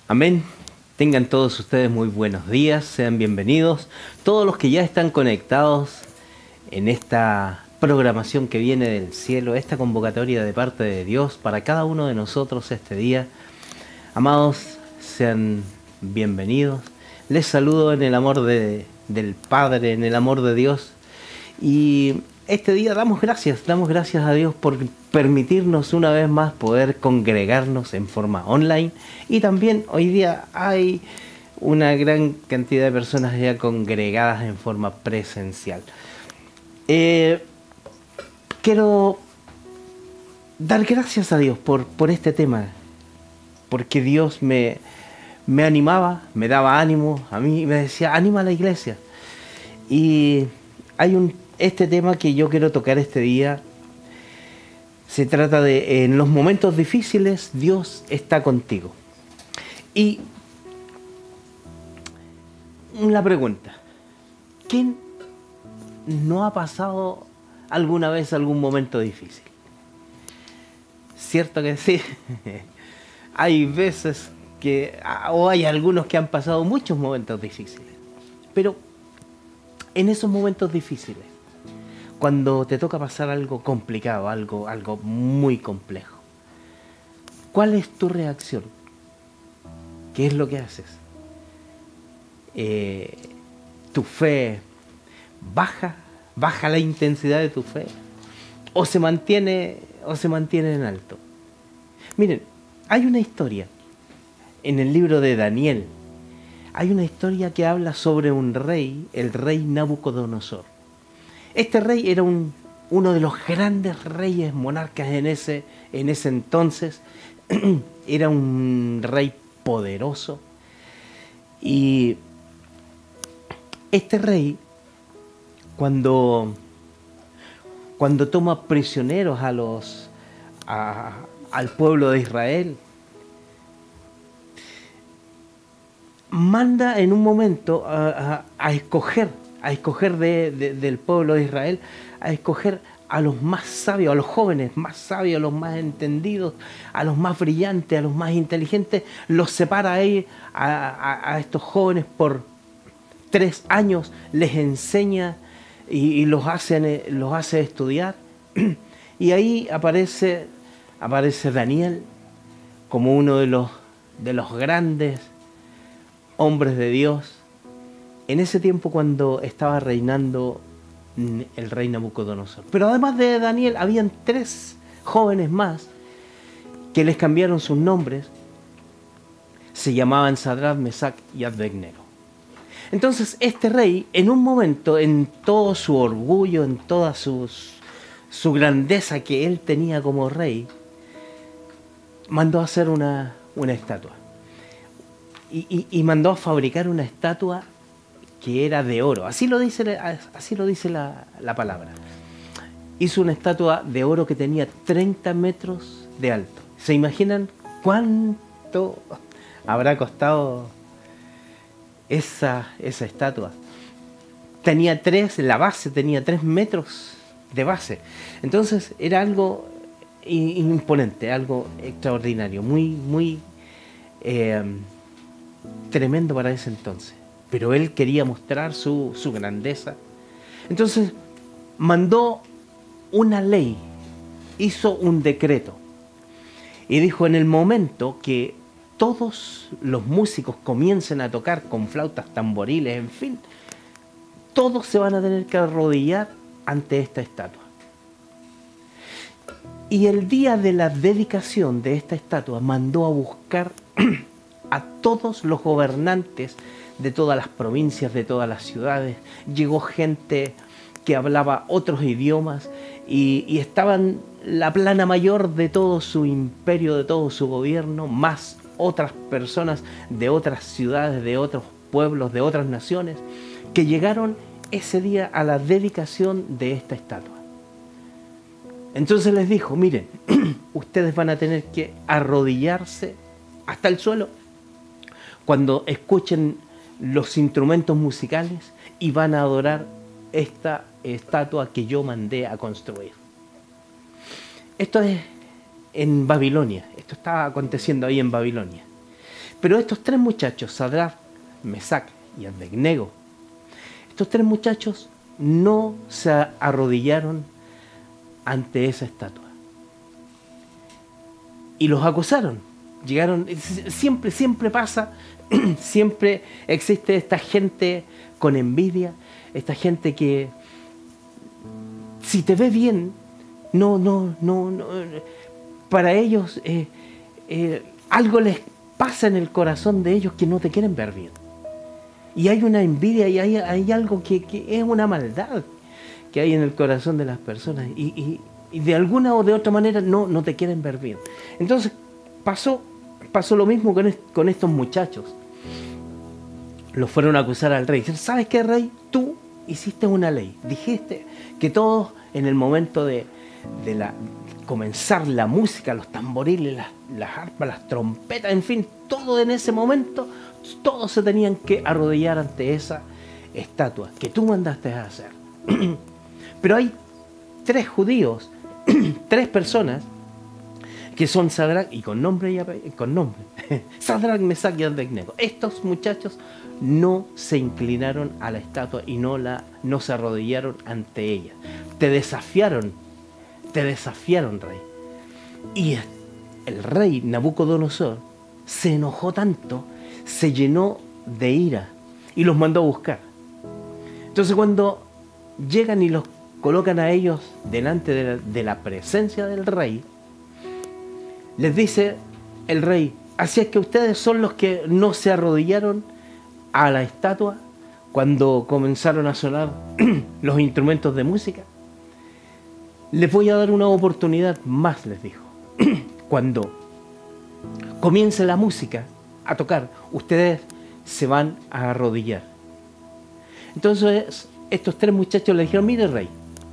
Amén. Tengan todos ustedes muy buenos días, sean bienvenidos. Todos los que ya están conectados en esta programación que viene del cielo, esta convocatoria de parte de Dios para cada uno de nosotros este día. Amados, sean bienvenidos. Les saludo en el amor del Padre, en el amor de Dios. Y este día damos gracias a Dios por permitirnos una vez más poder congregarnos en forma online. Y también hoy día hay una gran cantidad de personas ya congregadas en forma presencial. Quiero dar gracias a Dios por este tema, porque Dios me animaba, me daba ánimo a mí, me decía, anima a la iglesia. Y hay este tema que yo quiero tocar este día. Se trata de, en los momentos difíciles, Dios está contigo. Y la pregunta, ¿quién no ha pasado alguna vez algún momento difícil? ¿Cierto que sí? Hay veces o hay algunos que han pasado muchos momentos difíciles. Pero en esos momentos difíciles, cuando te toca pasar algo complicado, algo muy complejo, ¿cuál es tu reacción? ¿Qué es lo que haces? ¿Tu fe baja la intensidad de tu fe? ¿O se mantiene en alto? Miren, hay una historia en el libro de Daniel. Hay una historia que habla sobre un rey, el rey Nabucodonosor. Este rey era uno de los grandes reyes monarcas en ese entonces. Era un rey poderoso. Y este rey, cuando toma prisioneros al pueblo de Israel, manda en un momento a escoger del pueblo de Israel, a escoger a los más sabios, a los jóvenes más sabios, a los más entendidos, a los más brillantes, a los más inteligentes. Los separa ahí a estos jóvenes por 3 años, les enseña y los hace estudiar. Y ahí aparece Daniel como uno de los grandes hombres de Dios, en ese tiempo cuando estaba reinando el rey Nabucodonosor. Pero además de Daniel, habían 3 jóvenes más que les cambiaron sus nombres. Se llamaban Sadrach, Mesach y Abednego. Entonces este rey, en un momento, en todo su orgullo, en toda su grandeza que él tenía como rey, mandó a hacer una estatua. Y mandó a fabricar una estatua que era de oro. Así lo dice la palabra. Hizo una estatua de oro que tenía 30 metros de alto. ¿Se imaginan cuánto habrá costado esa estatua? La base tenía 3 metros de base. Entonces era algo imponente, algo extraordinario, muy tremendo para ese entonces. Pero él quería mostrar su grandeza. Entonces mandó una ley, hizo un decreto y dijo: en el momento que todos los músicos comiencen a tocar con flautas, tamboriles, en fin, todos se van a tener que arrodillar ante esta estatua. Y el día de la dedicación de esta estatua mandó a buscar a todos los gobernantes de todas las provincias, de todas las ciudades. Llegó gente que hablaba otros idiomas y estaban la plana mayor de todo su imperio, de todo su gobierno, más otras personas de otras ciudades, de otros pueblos, de otras naciones, que llegaron ese día a la dedicación de esta estatua. Entonces les dijo: miren, ustedes van a tener que arrodillarse hasta el suelo cuando escuchen los instrumentos musicales y van a adorar esta estatua que yo mandé a construir. Esto es en Babilonia, esto estaba aconteciendo ahí en Babilonia. Pero estos tres muchachos, Sadrach, Mesach y Abednego, estos tres muchachos no se arrodillaron ante esa estatua. Y los acusaron. Llegaron, siempre pasa, siempre existe esta gente con envidia, esta gente que si te ve bien, no, para ellos algo les pasa en el corazón de ellos que no te quieren ver bien. Y hay una envidia y hay algo que es una maldad que hay en el corazón de las personas y de alguna o de otra manera no te quieren ver bien. Entonces pasó lo mismo con estos muchachos. Los fueron a acusar al rey. ¿Sabes qué, rey? Tú hiciste una ley. Dijiste que todos en el momento de comenzar la música, los tamboriles, las arpas, las trompetas, en fin, todo en ese momento, todos se tenían que arrodillar ante esa estatua que tú mandaste a hacer. Pero hay tres judíos, tres personas que son Sadrach, y con nombre, Sadrach, Mesach y Abednego. Estos muchachos no se inclinaron a la estatua y no se arrodillaron ante ella. Te desafiaron, rey. Y el rey Nabucodonosor se enojó tanto, se llenó de ira y los mandó a buscar. Entonces cuando llegan y los colocan a ellos delante de la presencia del rey, les dice el rey: así es que ustedes son los que no se arrodillaron a la estatua cuando comenzaron a sonar los instrumentos de música. Les voy a dar una oportunidad más, les dijo. Cuando comience la música a tocar, ustedes se van a arrodillar. Entonces estos tres muchachos le dijeron: mire, rey,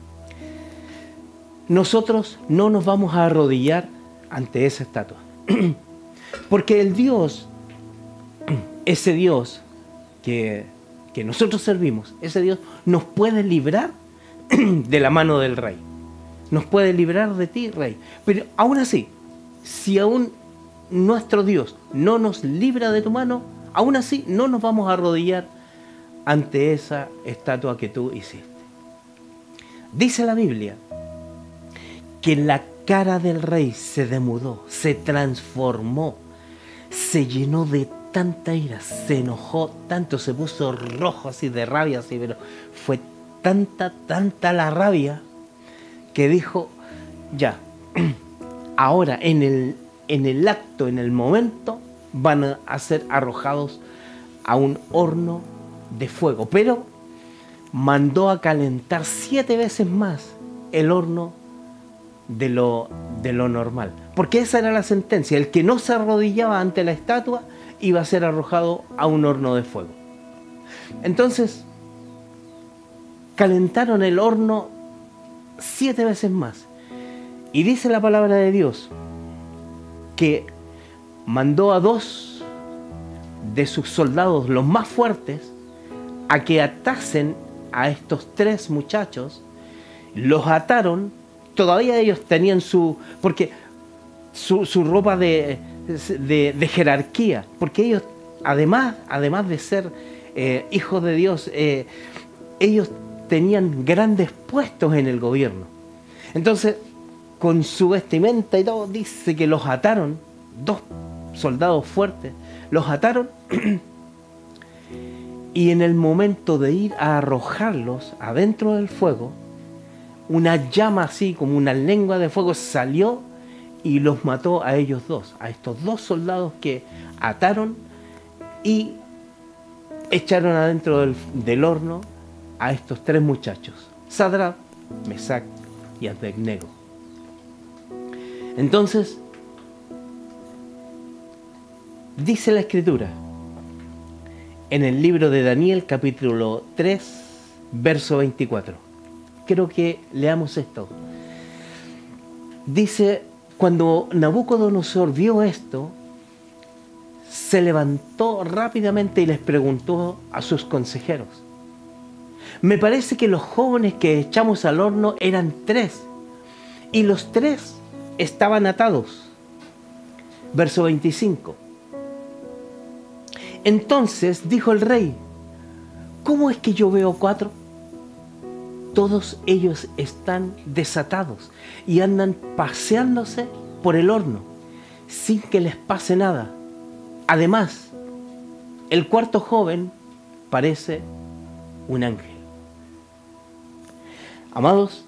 nosotros no nos vamos a arrodillar ante esa estatua. Porque el Dios, ese Dios que nosotros servimos, ese Dios nos puede librar de la mano del rey. Nos puede librar de ti, rey. Pero aún así, si aún nuestro Dios no nos libra de tu mano, aún así no nos vamos a arrodillar ante esa estatua que tú hiciste. Dice la Biblia que la cara del rey se demudó, se transformó, se llenó de tanta ira, se enojó tanto, se puso rojo así de rabia, así, pero fue tanta la rabia que dijo: ya, ahora en el acto, en el momento, van a ser arrojados a un horno de fuego. Pero mandó a calentar 7 veces más el horno de lo normal. Porque esa era la sentencia: el que no se arrodillaba ante la estatua iba a ser arrojado a un horno de fuego. Entonces, calentaron el horno 7 veces más. Y dice la palabra de Dios que mandó a 2 de sus soldados, los más fuertes, a que atasen a estos 3 muchachos. Los ataron. Todavía ellos tenían su ropa de jerarquía, porque ellos, además de ser hijos de Dios, ellos tenían grandes puestos en el gobierno. Entonces, con su vestimenta y todo, dice que los ataron, 2 soldados fuertes, los ataron y en el momento de ir a arrojarlos adentro del fuego, una llama así como una lengua de fuego salió y los mató a ellos 2, a estos 2 soldados que ataron y echaron adentro del horno a estos 3 muchachos, Sadrach, Mesach y Abednego. Entonces, dice la Escritura en el libro de Daniel, capítulo 3, verso 24. Quiero que leamos esto. Dice: cuando Nabucodonosor vio esto, se levantó rápidamente y les preguntó a sus consejeros: me parece que los jóvenes que echamos al horno eran 3, y los 3 estaban atados. Verso 25. Entonces dijo el rey: ¿cómo es que yo veo 4? Todos ellos están desatados y andan paseándose por el horno sin que les pase nada. Además, el 4º joven parece un ángel. Amados,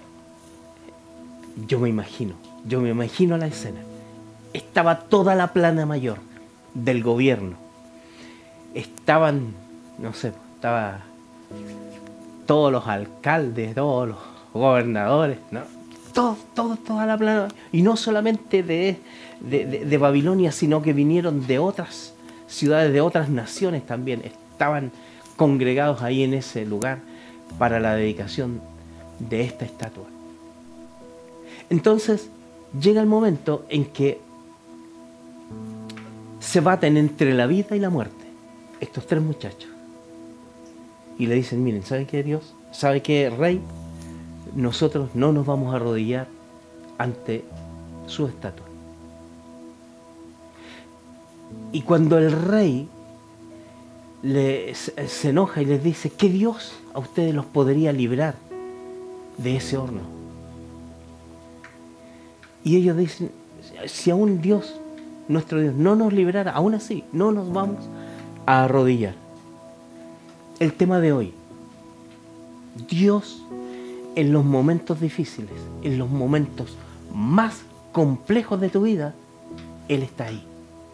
yo me imagino la escena. Estaba toda la plana mayor del gobierno. Estaban, estaba todos los alcaldes, todos los gobernadores, ¿no? Toda la plana. Y no solamente de Babilonia, sino que vinieron de otras ciudades, de otras naciones también. Estaban congregados ahí en ese lugar para la dedicación de esta estatua. Entonces llega el momento en que se baten entre la vida y la muerte estos 3 muchachos. Y le dicen: miren, ¿sabe qué, Dios? ¿Sabe qué, Rey? Nosotros no nos vamos a arrodillar ante su estatua. Y cuando el rey se enoja y les dice: ¿qué Dios a ustedes los podría librar de ese horno? Y ellos dicen: si aún Dios, nuestro Dios, no nos librara, aún así no nos vamos a arrodillar. El tema de hoy: Dios en los momentos difíciles, en los momentos más complejos de tu vida, Él está ahí.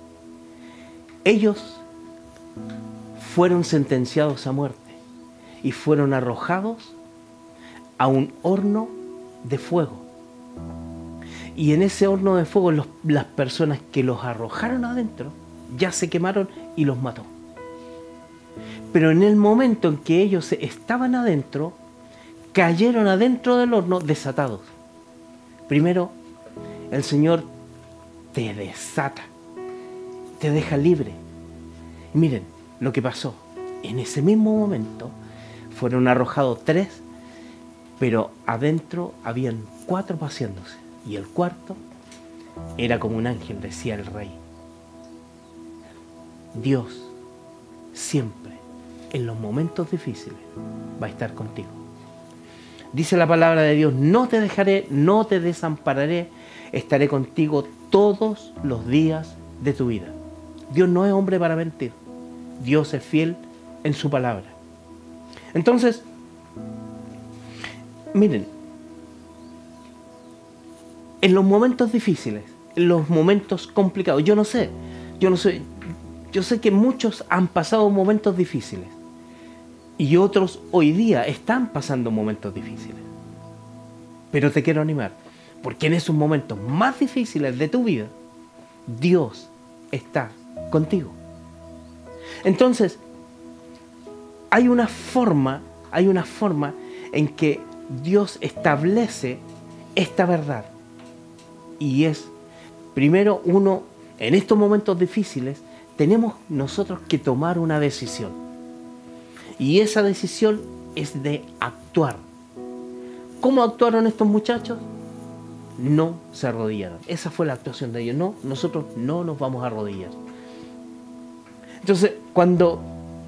Ellos fueron sentenciados a muerte y fueron arrojados a un horno de fuego. Y en ese horno de fuego las personas que los arrojaron adentro ya se quemaron y los mató. Pero en el momento en que ellos estaban adentro, cayeron adentro del horno desatados. Primero, el Señor te desata, te deja libre. Y miren lo que pasó. En ese mismo momento fueron arrojados 3, pero adentro habían 4 paseándose. Y el 4º era como un ángel, decía el rey. Dios siempre, en los momentos difíciles, va a estar contigo. Dice la palabra de Dios: no te dejaré, no te desampararé, estaré contigo todos los días de tu vida. Dios no es hombre para mentir. Dios es fiel en su palabra. Entonces, miren, en los momentos difíciles, en los momentos complicados, yo sé que muchos han pasado momentos difíciles y otros hoy día están pasando momentos difíciles. Pero te quiero animar, porque en esos momentos más difíciles de tu vida, Dios está contigo. Entonces, hay una forma en que Dios establece esta verdad. Y es, primero, en estos momentos difíciles, tenemos nosotros que tomar una decisión. Y esa decisión es de actuar. ¿Cómo actuaron estos muchachos? No se arrodillaron. Esa fue la actuación de ellos. No, nosotros no nos vamos a arrodillar. Entonces, cuando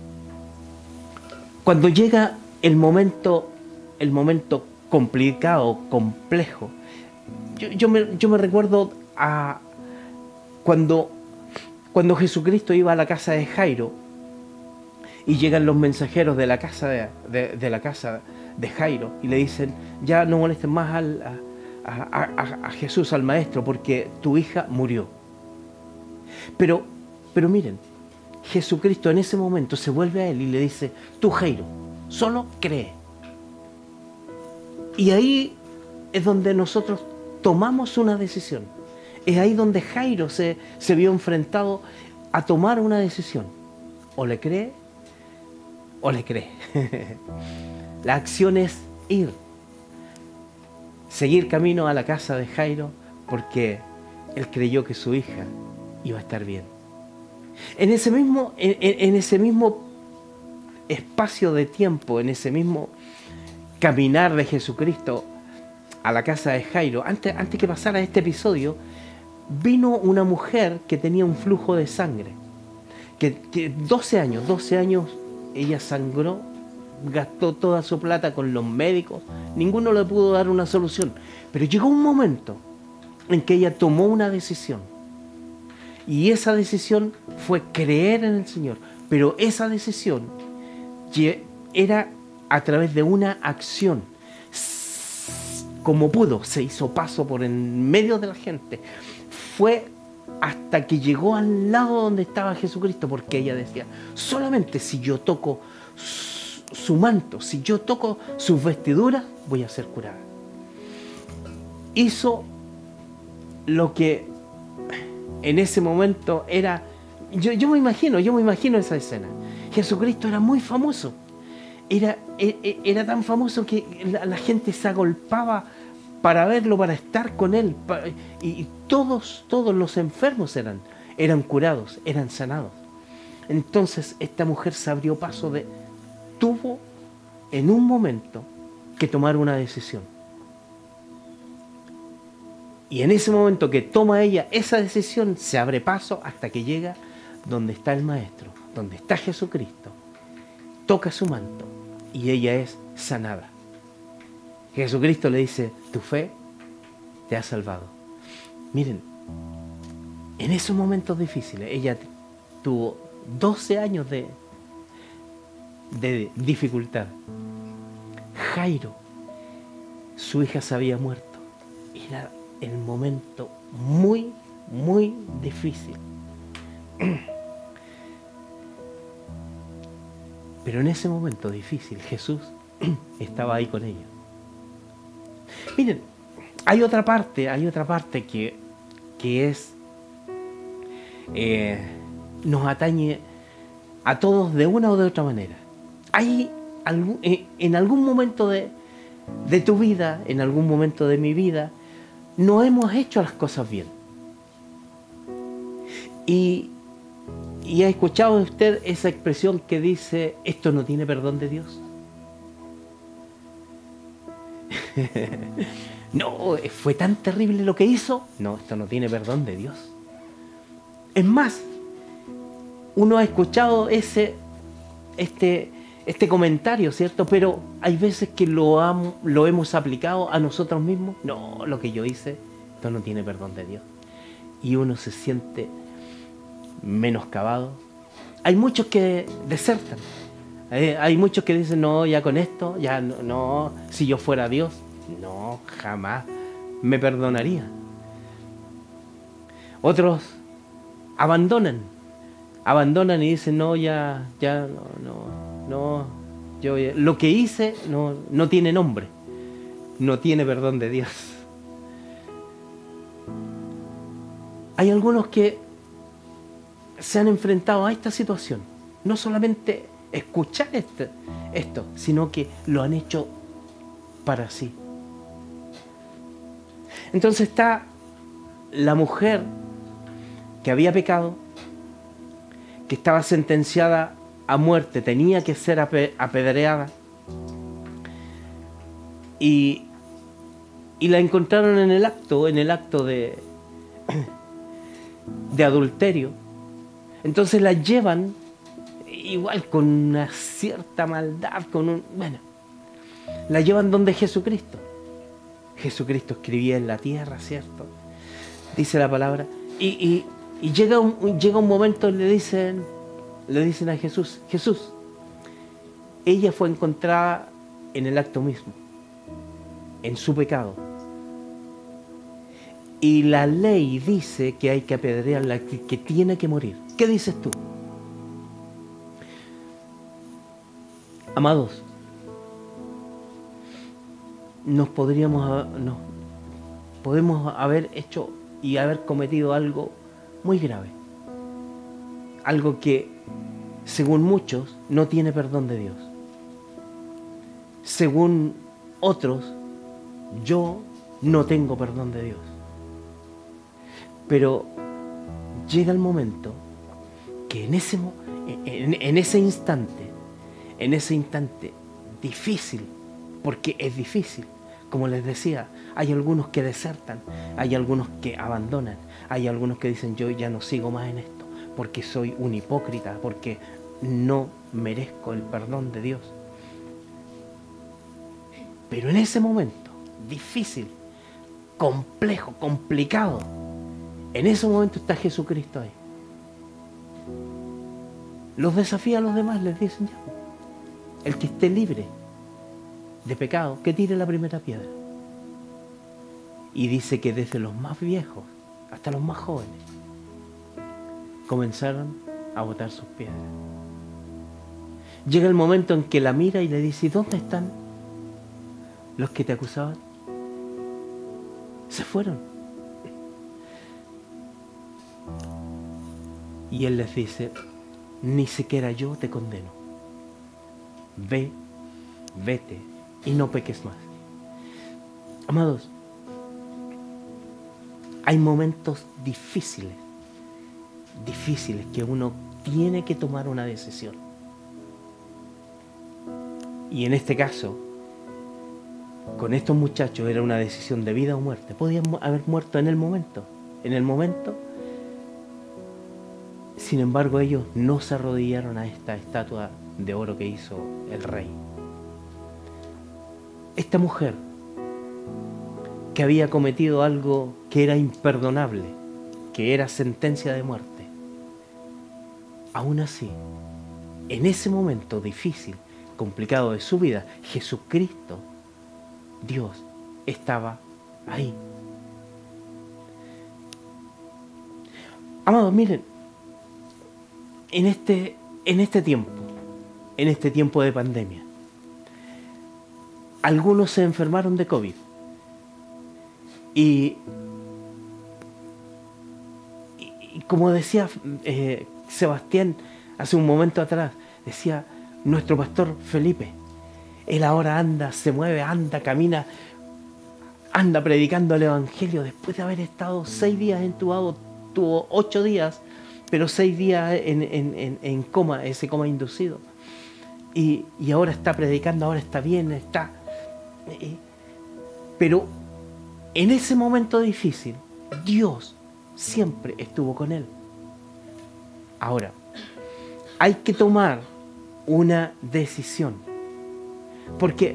llega el momento complicado, complejo, yo me recuerdo a cuando Jesucristo iba a la casa de Jairo y llegan los mensajeros de la casa de Jairo y le dicen: ya no molesten más a Jesús, al maestro, porque tu hija murió. Pero miren, Jesucristo en ese momento se vuelve a él y le dice: tú, Jairo, solo cree. Y ahí es donde nosotros tomamos una decisión. Es ahí donde Jairo se vio enfrentado a tomar una decisión. O le cree o le cree. La acción es ir. Seguir camino a la casa de Jairo, porque él creyó que su hija iba a estar bien. En ese mismo espacio de tiempo, en ese mismo caminar de Jesucristo a la casa de Jairo, antes que pasara este episodio, vino una mujer que tenía un flujo de sangre, que 12 años ella sangró, gastó toda su plata con los médicos, ninguno le pudo dar una solución. Pero llegó un momento en que ella tomó una decisión. Y esa decisión fue creer en el Señor. Pero esa decisión era a través de una acción. Como pudo, se hizo paso por en medio de la gente. Fue hasta que llegó al lado donde estaba Jesucristo, porque ella decía, solamente si yo toco su manto, si yo toco sus vestiduras, voy a ser curada. Hizo lo que en ese momento era, yo me imagino esa escena. Jesucristo era muy famoso, era tan famoso que la gente se agolpaba para verlo, para estar con él, y todos los enfermos eran curados, eran sanados. Entonces esta mujer se abrió paso, tuvo en un momento que tomar una decisión. Y en ese momento que toma ella esa decisión, se abre paso hasta que llega donde está el Maestro, donde está Jesucristo. Toca su manto y ella es sanada. Jesucristo le dice, tu fe te ha salvado. Miren, en esos momentos difíciles, ella tuvo 12 años de dificultad. Jairo, su hija se había muerto. Era el momento muy, muy difícil. Pero en ese momento difícil, Jesús estaba ahí con ella. Miren, hay otra parte que es nos atañe a todos de una o de otra manera. Hay en algún momento de tu vida, en algún momento de mi vida, no hemos hecho las cosas bien. Y ha escuchado usted esa expresión que dice, esto no tiene perdón de Dios. No, fue tan terrible lo que hizo. No, esto no tiene perdón de Dios. Es más, uno ha escuchado este comentario, ¿cierto? Pero hay veces que lo hemos aplicado a nosotros mismos. No, lo que yo hice, esto no tiene perdón de Dios. Y uno se siente menoscabado. Hay muchos que desertan. Hay muchos que dicen, no, ya con esto, ya no, si yo fuera Dios, no, jamás me perdonaría. Otros abandonan y dicen, no, ya no, yo lo que hice no tiene nombre, no tiene perdón de Dios. Hay algunos que se han enfrentado a esta situación, no solamente escuchar esto, sino que lo han hecho para sí. Entonces está la mujer que había pecado, que estaba sentenciada a muerte, tenía que ser apedreada, y la encontraron en el acto de adulterio. Entonces la llevan igual con una cierta maldad, la llevan donde Jesucristo. Jesucristo escribía en la tierra, ¿cierto? Dice la palabra. Y llega un momento y le dicen a Jesús, ella fue encontrada en el acto mismo, en su pecado. Y la ley dice que hay que apedrearla, que tiene que morir. ¿Qué dices tú? Amados, podemos haber hecho y haber cometido algo muy grave. Algo que, según muchos, no tiene perdón de Dios. Según otros, yo no tengo perdón de Dios. Pero llega el momento que en ese instante difícil, porque es difícil, como les decía, hay algunos que desertan, hay algunos que abandonan, hay algunos que dicen, yo ya no sigo más en esto, porque soy un hipócrita, porque no merezco el perdón de Dios. Pero en ese momento difícil, complejo, complicado, en ese momento está Jesucristo ahí. Los desafía a los demás, les dicen ya, el que esté libre de pecado, que tire la primera piedra. Y dice que desde los más viejos hasta los más jóvenes comenzaron a botar sus piedras. Llega el momento en que la mira y le dice, ¿dónde están los que te acusaban? Se fueron. Y él les dice, ni siquiera yo te condeno. Vete y no peques más. Amados, hay momentos difíciles que uno tiene que tomar una decisión. Y en este caso, con estos muchachos era una decisión de vida o muerte. Podían haber muerto en el momento. Sin embargo, ellos no se arrodillaron a esta estatua de oro que hizo el rey. Esta mujer, que había cometido algo que era imperdonable, que era sentencia de muerte, aún así, en ese momento difícil, complicado de su vida, Jesucristo, Dios, estaba ahí. Amados, miren, en este tiempo de pandemia, algunos se enfermaron de COVID. Y como decía Sebastián hace un momento atrás, decía nuestro pastor Felipe, él ahora anda, se mueve, anda, camina, anda predicando el Evangelio después de haber estado 6 días entubado, tuvo 8 días, pero 6 días en coma, ese coma inducido. Y ahora está predicando, ahora está bien, está... pero en ese momento difícil, Dios siempre estuvo con él. Ahora, hay que tomar una decisión. Porque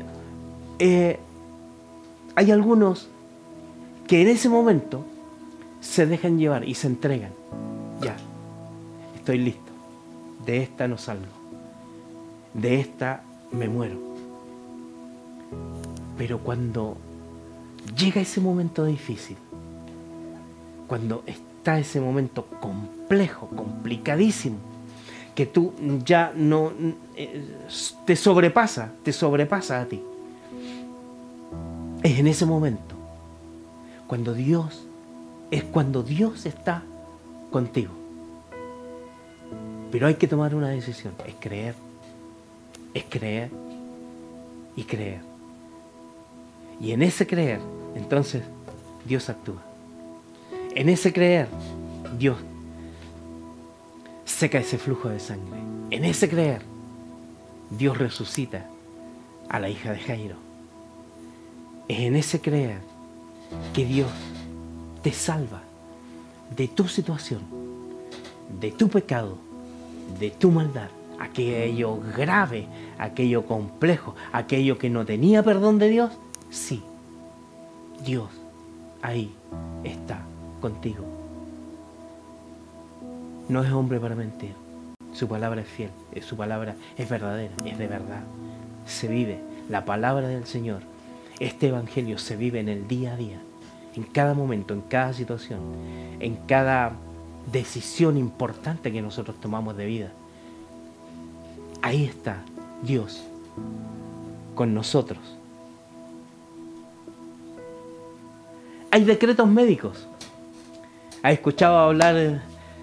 hay algunos que en ese momento se dejan llevar y se entregan. Ya, estoy listo. De esta no salgo. De esta me muero. Pero cuando llega ese momento difícil, cuando está ese momento complejo, complicadísimo, que tú ya no te sobrepasa a ti, es en ese momento cuando Dios está contigo. Pero hay que tomar una decisión, es creer y creer. Y en ese creer, entonces, Dios actúa. En ese creer, Dios seca ese flujo de sangre. En ese creer, Dios resucita a la hija de Jairo. Es en ese creer que Dios te salva de tu situación, de tu pecado, de tu maldad, aquello grave, aquello complejo, aquello que no tenía perdón de Dios. Sí, Dios ahí está contigo. No es hombre para mentir. Su palabra es fiel, su palabra es verdadera, es de verdad. Se vive la palabra del Señor. Este evangelio se vive en el día a día, en cada momento, en cada situación, en cada decisión importante que nosotros tomamos de vida. Ahí está Dios con nosotros. Hay decretos médicos. ¿Has escuchado hablar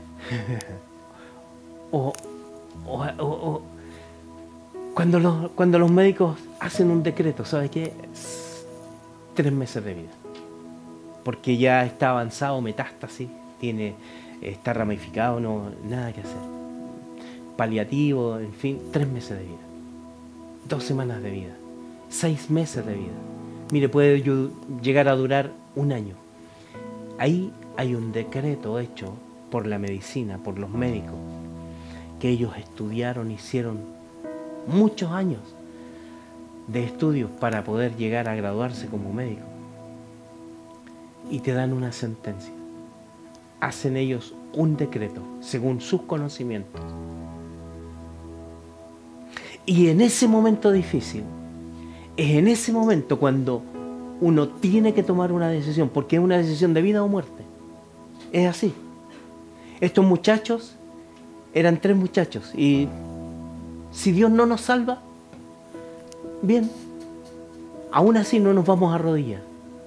cuando los médicos hacen un decreto? ¿Sabes qué? 3 meses de vida. Porque ya está avanzado, metástasis, está ramificado, no, nada que hacer. Paliativo, en fin, 3 meses de vida. 2 semanas de vida. 6 meses de vida. Mire, puede llegar a durar 1 año. Ahí hay un decreto hecho por la medicina, por los médicos, que ellos estudiaron, hicieron muchos años de estudios para poder llegar a graduarse como médico. Y te dan una sentencia. Hacen ellos un decreto según sus conocimientos. Y en ese momento difícil, es en ese momento cuando uno tiene que tomar una decisión, porque es una decisión de vida o muerte. Es así. Estos muchachos eran 3 muchachos y si Dios no nos salva, bien, aún así no nos vamos a arrodillar.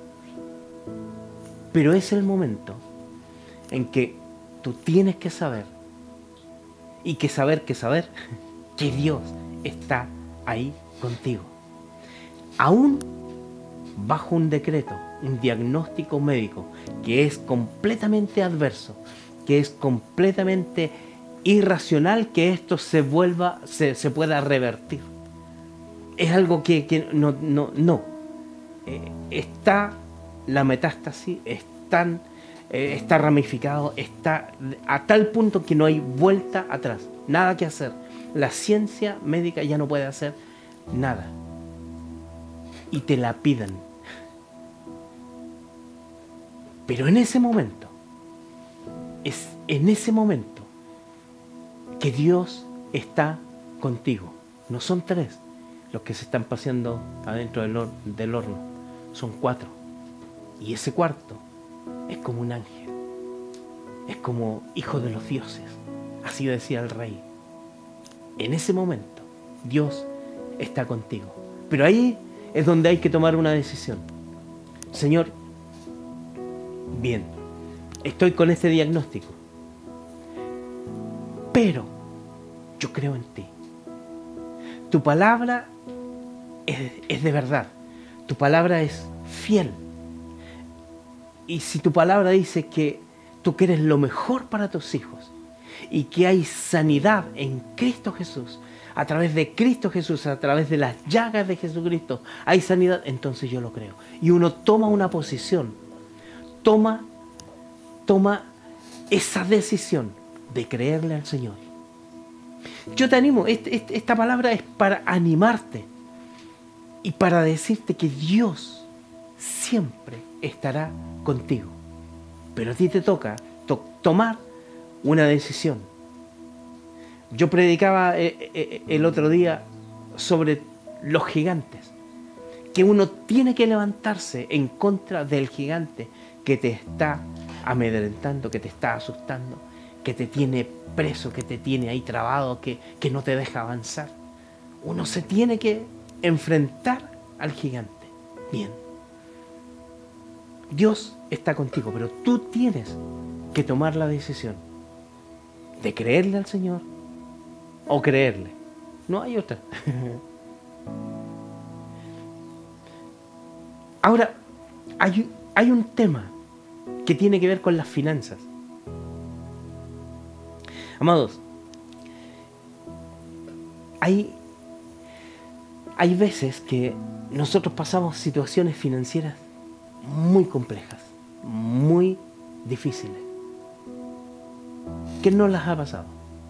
Pero es el momento en que tú tienes que saber y que saber que Dios está ahí contigo. Aún bajo un decreto, un diagnóstico médico que es completamente adverso, que es completamente irracional, que esto se pueda revertir. Es algo que no. Está la metástasis, está ramificado, está a tal punto que no hay vuelta atrás, nada que hacer. La ciencia médica ya no puede hacer nada. Y te la pidan. Pero en ese momento, es en ese momento que Dios está contigo. No son 3 los que se están paseando adentro del horno, son 4. Y ese cuarto es como un ángel, es como hijo de los dioses, así decía el rey. En ese momento Dios está contigo. Pero ahí es donde hay que tomar una decisión. Señor, bien, estoy con este diagnóstico, pero yo creo en ti. Tu palabra es de verdad. Tu palabra es fiel. Y si tu palabra dice que tú quieres lo mejor para tus hijos y que hay sanidad en Cristo Jesús, a través de Cristo Jesús, a través de las llagas de Jesucristo, hay sanidad, entonces yo lo creo. Y uno toma una posición, toma esa decisión de creerle al Señor. Yo te animo, esta palabra es para animarte y para decirte que Dios siempre estará contigo. Pero a ti te toca tomar una decisión. Yo predicaba el otro día sobre los gigantes, que uno tiene que levantarse en contra del gigante que te está amedrentando, que te está asustando, que te tiene preso, que te tiene ahí trabado, que no te deja avanzar. Uno se tiene que enfrentar al gigante. Bien. Dios está contigo, pero tú tienes que tomar la decisión de creerle al Señor o creerle. No hay otra. Ahora, hay un tema que tiene que ver con las finanzas. Amados, hay veces que nosotros pasamos situaciones financieras muy complejas, muy difíciles. ¿Quién no las ha pasado?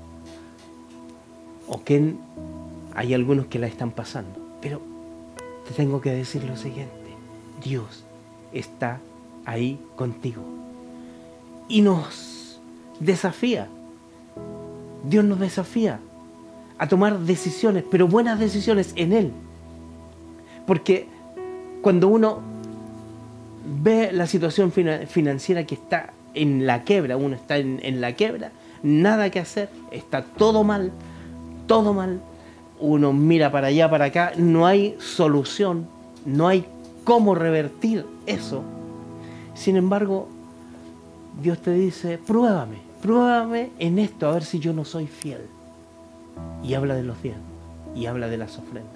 ¿O quién hay algunos que la están pasando? Pero te tengo que decir lo siguiente: Dios está ahí contigo y nos desafía. Dios nos desafía a tomar decisiones, pero buenas decisiones en Él. Porque cuando uno ve la situación financiera que está en la quiebra, uno está en la quiebra, nada que hacer, está todo mal, uno mira para allá, para acá, no hay solución, no hay cómo revertir eso. Sin embargo, Dios te dice: pruébame en esto, a ver si yo no soy fiel. Y habla de los diezmos, y habla de las ofrendas.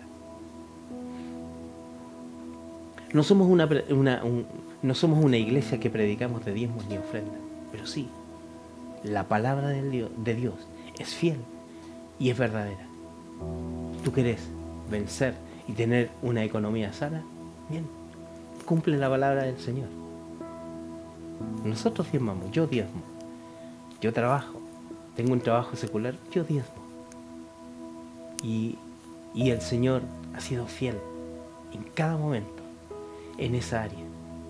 No somos una iglesia que predicamos de diezmos ni ofrendas, pero sí, la palabra de Dios es fiel y es verdadera. ¿Tú querés vencer y tener una economía sana? Bien, cumple la palabra del Señor. Nosotros diezmamos, yo diezmo. yo trabajo, tengo un trabajo secular, yo diezmo. Y el Señor ha sido fiel en cada momento, en esa área.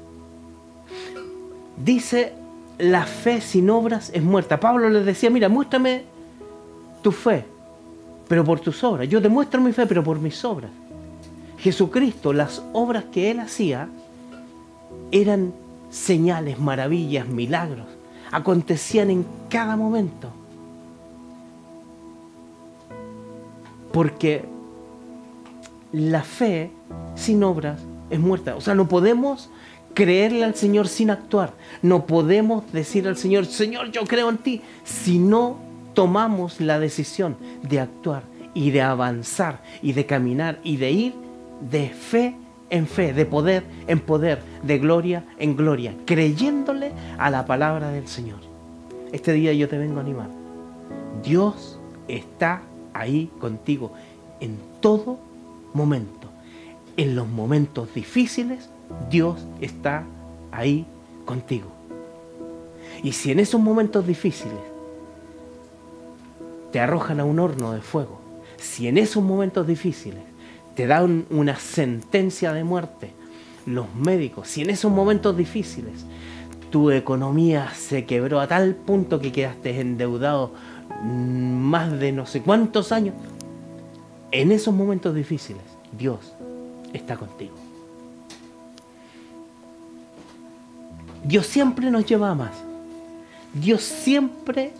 Dice, la fe sin obras es muerta. Pablo les decía, mira, muéstrame tu fe, pero por tus obras. Yo te muestro mi fe, pero por mis obras. Jesucristo, las obras que Él hacía, eran señales, maravillas, milagros. Acontecían en cada momento. Porque la fe sin obras es muerta. O sea, no podemos creerle al Señor sin actuar. No podemos decir al Señor, Señor, yo creo en ti, si no tomamos la decisión de actuar y de avanzar y de caminar y de ir de fe en fe, de poder en poder, de gloria en gloria, creyéndole a la palabra del Señor. Este día yo te vengo a animar. Dios está ahí contigo en todo momento. En los momentos difíciles, Dios está ahí contigo. Y si en esos momentos difíciles te arrojan a un horno de fuego, si en esos momentos difíciles te dan una sentencia de muerte, los médicos, si en esos momentos difíciles tu economía se quebró a tal punto que quedaste endeudado más de no sé cuántos años, en esos momentos difíciles Dios está contigo. Dios siempre nos lleva a más. Dios siempre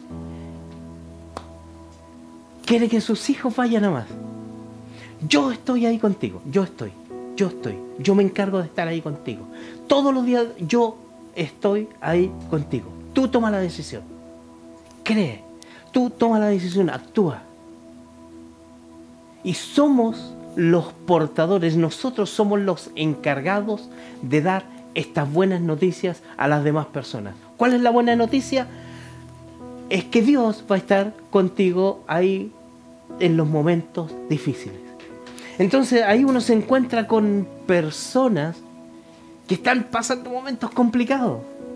quiere que sus hijos vayan a más. Yo estoy ahí contigo, yo me encargo de estar ahí contigo. Todos los días yo estoy ahí contigo. Tú toma la decisión, cree, tú toma la decisión, actúa. Y somos los portadores, nosotros somos los encargados de dar estas buenas noticias a las demás personas. ¿Cuál es la buena noticia? Es que Dios va a estar contigo ahí en los momentos difíciles. Entonces ahí uno se encuentra con personas que están pasando momentos complicados.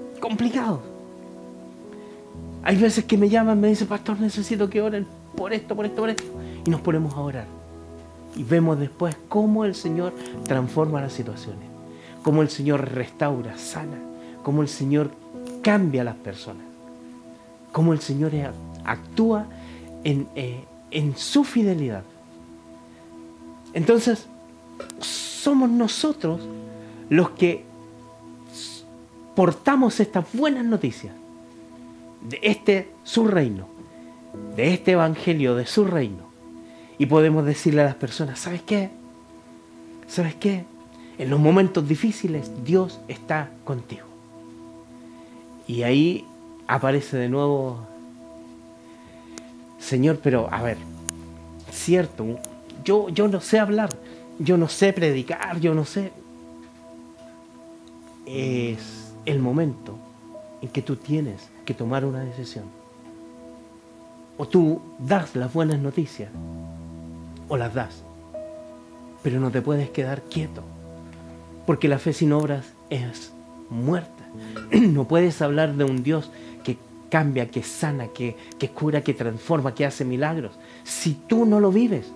Hay veces que me llaman, me dicen, pastor, necesito que oren por esto. Y nos ponemos a orar. Y vemos después cómo el Señor transforma las situaciones. Cómo el Señor restaura, sana. Cómo el Señor cambia a las personas. Cómo el Señor actúa en su fidelidad. Entonces, somos nosotros los que portamos estas buenas noticias de su reino, de este evangelio, de su reino. Y podemos decirle a las personas, ¿sabes qué? ¿Sabes qué? En los momentos difíciles, Dios está contigo. Y ahí aparece de nuevo, Señor, pero a ver, cierto, yo no sé hablar, yo no sé predicar, yo no sé. Es el momento en que tú tienes que tomar una decisión. O tú das las buenas noticias, o las das, pero no te puedes quedar quieto, porque la fe sin obras es muerta. No puedes hablar de un Dios que cambia, que sana, que cura, que transforma, que hace milagros, si tú no lo vives.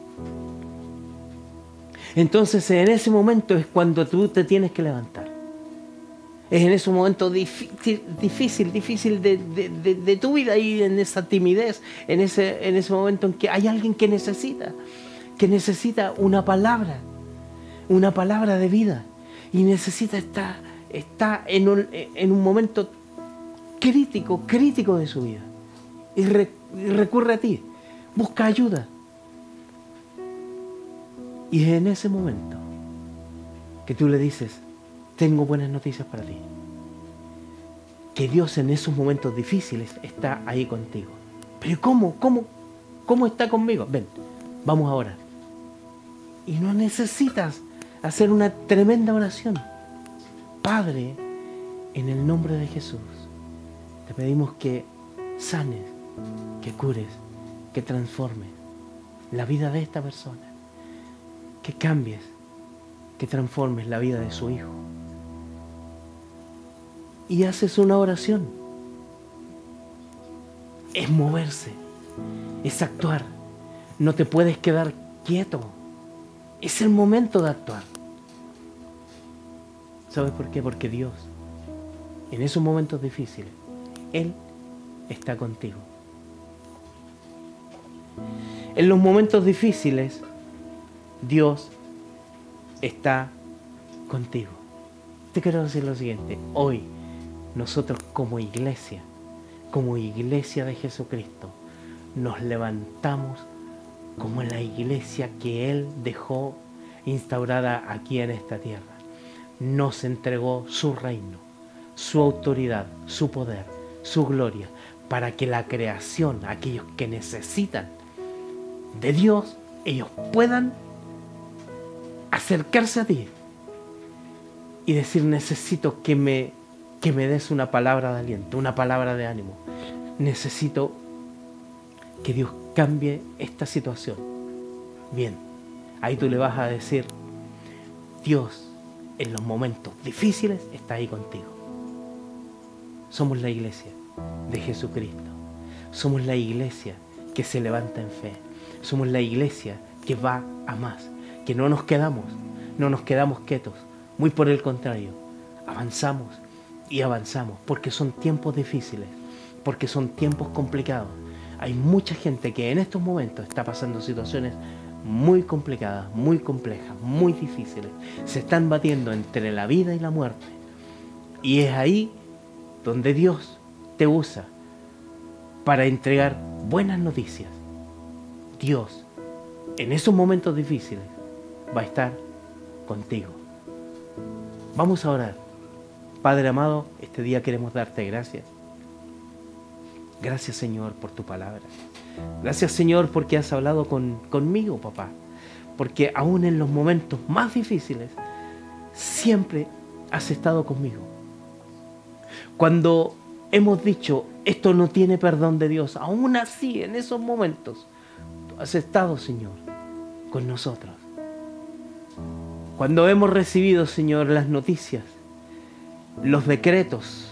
Entonces en ese momento es cuando tú te tienes que levantar. Es en ese momento difícil de tu vida, y en esa timidez, en ese momento en que hay alguien que necesita una palabra de vida, y necesita está en un momento crítico de su vida, y recurre a ti, busca ayuda. Y es en ese momento que tú le dices, tengo buenas noticias para ti. Que Dios en esos momentos difíciles está ahí contigo. Pero ¿cómo está conmigo? Ven, vamos a orar. Y no necesitas hacer una tremenda oración. Padre, en el nombre de Jesús, te pedimos que sanes, que cures, que transformes la vida de esta persona. Que cambies, que transformes la vida de su hijo. Y haces una oración. es moverse, es actuar. No te puedes quedar quieto. Es el momento de actuar. ¿Sabes por qué? Porque Dios, en esos momentos difíciles, Él está contigo. En los momentos difíciles, Dios está contigo. Te quiero decir lo siguiente. Hoy, nosotros como iglesia de Jesucristo, nos levantamos como la iglesia que Él dejó instaurada aquí en esta tierra. Nos entregó su reino, su autoridad, su poder, su gloria, para que la creación, aquellos que necesitan de Dios, ellos puedan acercarse a ti y decir: necesito que me des una palabra de aliento, una palabra de ánimo. Necesito que Dios cambie esta situación. Bien, ahí tú le vas a decir: Dios, en los momentos difíciles está ahí contigo. Somos la iglesia de Jesucristo. Somos la iglesia que se levanta en fe. Somos la iglesia que va a más, que no nos quedamos quietos. Muy por el contrario, avanzamos y avanzamos, porque son tiempos difíciles, porque son tiempos complicados. Hay mucha gente que en estos momentos está pasando situaciones muy complicadas, muy complejas, muy difíciles. Se están batiendo entre la vida y la muerte. Y es ahí donde Dios te usa para entregar buenas noticias. Dios, en esos momentos difíciles, va a estar contigo. Vamos a orar. Padre amado, este día queremos darte gracias. Gracias, Señor, por tu palabra. Gracias, Señor, porque has hablado conmigo, papá. Porque aún en los momentos más difíciles, siempre has estado conmigo. Cuando hemos dicho: esto no tiene perdón de Dios, aún así, en esos momentos, tú has estado, Señor, con nosotros. Cuando hemos recibido, Señor, las noticias, los decretos,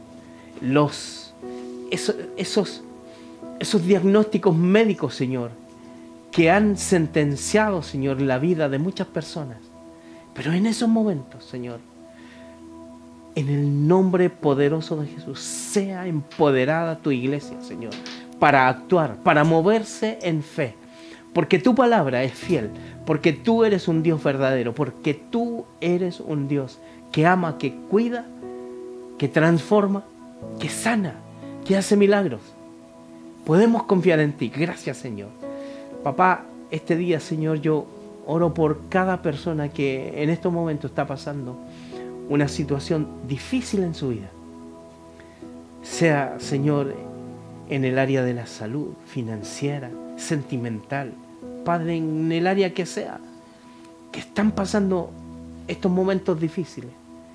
esos diagnósticos médicos, Señor, que han sentenciado, Señor, la vida de muchas personas. Pero en esos momentos, Señor, en el nombre poderoso de Jesús, sea empoderada tu iglesia, Señor, para actuar, para moverse en fe. Porque tu palabra es fiel, porque tú eres un Dios verdadero, porque tú eres un Dios que ama, que cuida, que transforma, que sana, que hace milagros. Podemos confiar en ti. Gracias, Señor. Papá, este día, Señor, yo oro por cada persona que en estos momentos está pasando una situación difícil en su vida. Sea, Señor, en el área de la salud, financiera, sentimental, Padre, en el área que sea, que están pasando estos momentos difíciles.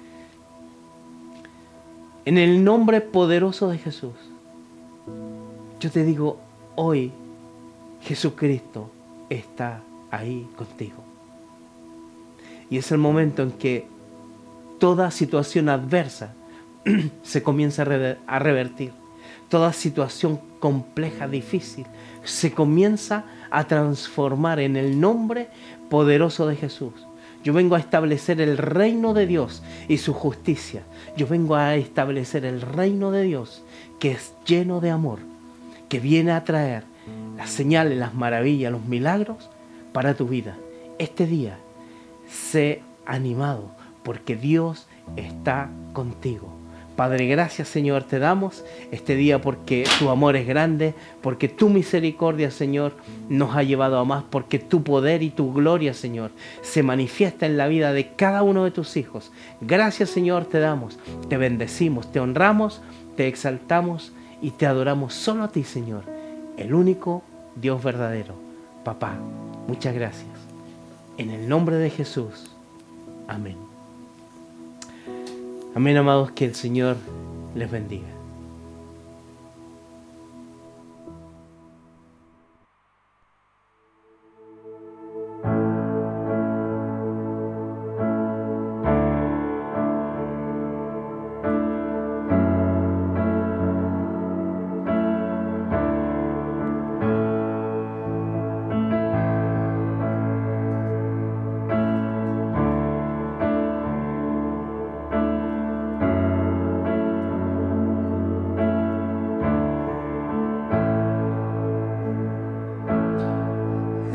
En el nombre poderoso de Jesús, yo te digo, hoy Jesucristo está ahí contigo. Y es el momento en que toda situación adversa se comienza a revertir. Toda situación compleja, difícil, se comienza a transformar en el nombre poderoso de Jesús. Yo vengo a establecer el reino de Dios y su justicia. Yo vengo a establecer el reino de Dios, que es lleno de amor, que viene a traer las señales, las maravillas, los milagros para tu vida. Este día, sé animado, porque Dios está contigo. Padre, gracias, Señor, te damos este día porque tu amor es grande, porque tu misericordia, Señor, nos ha llevado a más, porque tu poder y tu gloria, Señor, se manifiesta en la vida de cada uno de tus hijos. Gracias, Señor, te damos, te bendecimos, te honramos, te exaltamos y te adoramos solo a ti, Señor, el único Dios verdadero. Papá, muchas gracias. En el nombre de Jesús. Amén. Amén, amados, que el Señor les bendiga.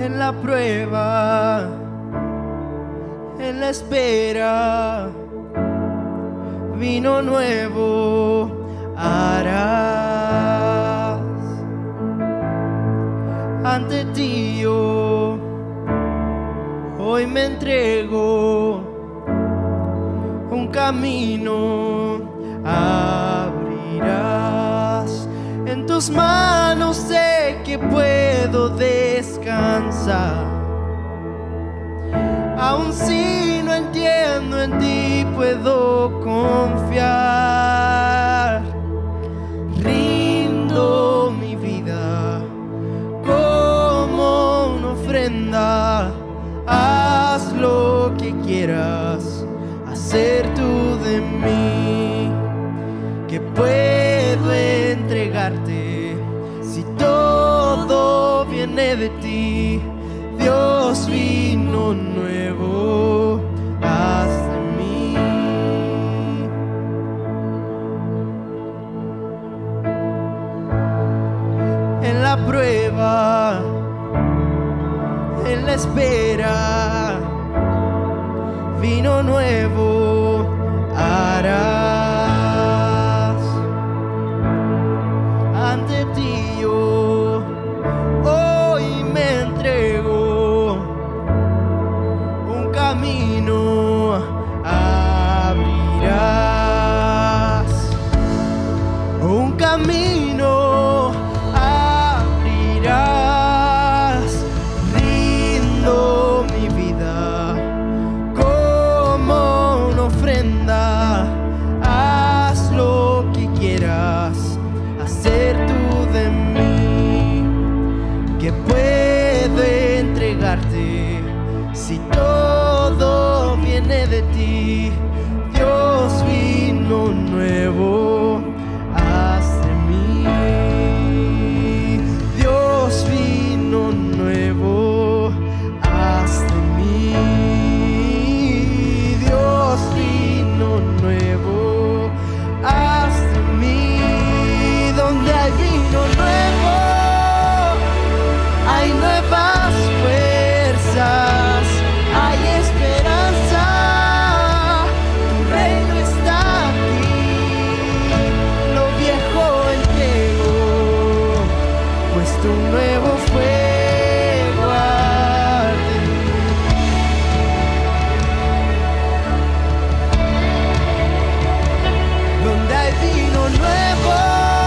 En la prueba, en la espera, vino nuevo harás. Ante ti yo hoy me entrego, un camino abrirás. En tus manos sé que puedo descansar. Aun si no entiendo, en ti puedo confiar. Rindo mi vida como una ofrenda. Haz lo que quieras hacer tú de mí. Que puedo entregarte si todo viene de ti. Dios, vino nuevo, haz de mí. En la prueba, en la espera, vino nuevo harás. Ante ti yo hoy me entrego, un camino abrirás. Un camino abrirás. Rindo mi vida como una ofrenda. Haz lo que quieras hacer tú de mí. Que puedo entregarte si todo viene de ti. Dios, vino nuevo, haz de mí. Dios, vino nuevo, haz de mí. Dios, vino nuevo, haz de mí. Donde hay vino nuevo, hay nuevas fuerzas, hay esperanza. Tu reino está aquí, lo viejo entrego, pues tu nuevo fuego arde. Donde hay vino nuevo,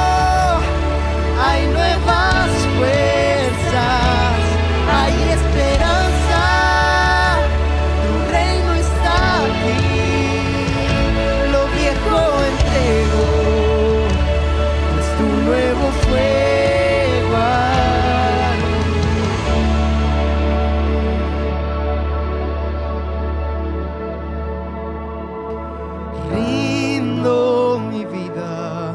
hay nuevas fuerzas, hay esperanza. Tu reino está aquí, lo viejo entrego, pues tu nuevo fuego arde. Rindo mi vida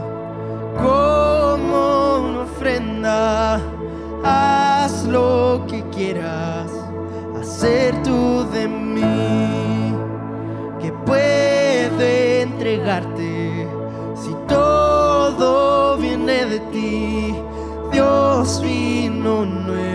como una ofrenda. Haz lo que quieras hacer tú de mí. Que puedo entregarte si todo viene de ti. Dios, vino nuevo.